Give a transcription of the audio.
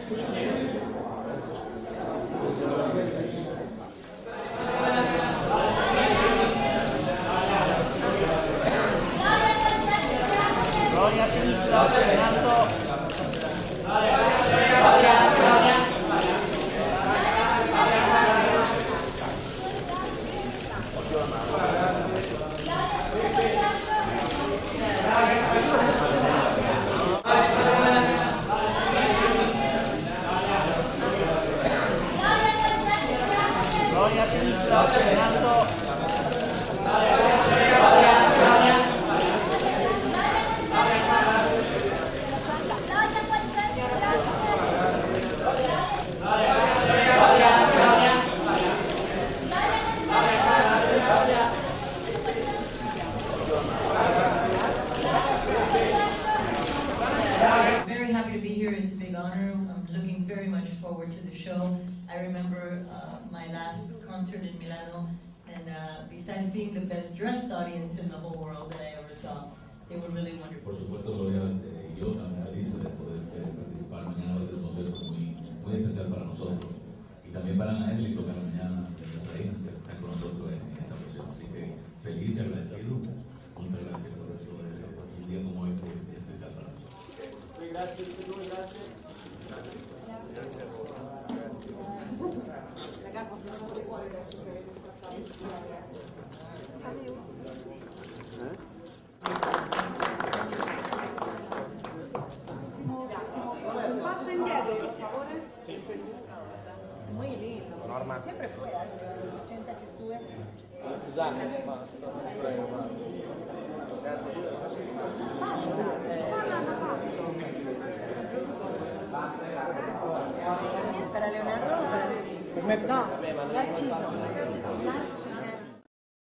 Gloria a sinistra, Fernando. Gloria a sinistra, Fernando. Very happy to be here. It's a big honor. I'm looking very much forward to the show. I remember my last concert in Milano, and besides being the best dressed audience in the whole world that I ever saw, they were really wonderful. Por supuesto, Gloria, yo también feliz de poder participar. Mañana va a ser un concierto muy especial para nosotros y también para Ana Emily, tocar mañana la reina que está con nosotros en esta ocasión. Así que feliz y agradecido. Muchas gracias por eso. Un día como hoy es especial para nosotros. Grazie, grazie. Ragazzi, andate fuori adesso se avete trattato un passo indietro, per favore. Sì. Muy lindo. Norma. Siempre fue, 80 si estuve. Scusate, basta. Prego, grazie. Basta, l'hanno fatto. Per Leonardo? Per me, no, l'Arcino.